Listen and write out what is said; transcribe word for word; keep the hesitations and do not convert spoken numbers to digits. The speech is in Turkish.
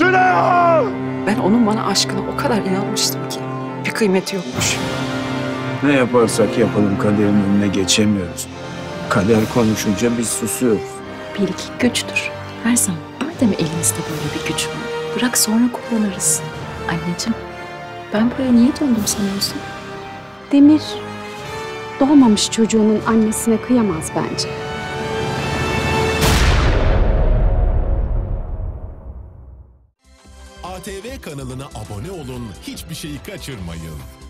Süleyha! Ben onun bana aşkına o kadar inanmıştım ki bir kıymeti yokmuş. Ne yaparsak yapalım kaderin önüne geçemiyoruz. Kader konuşunca biz susuyoruz. Birlik güçtür. Her zaman. Madem elimizde böyle bir güç var, bırak sonra kullanırız. Anneciğim, ben buraya niye döndüm sanıyorsun? Demir doğmamış çocuğunun annesine kıyamaz bence. A T V kanalına abone olun, hiçbir şeyi kaçırmayın.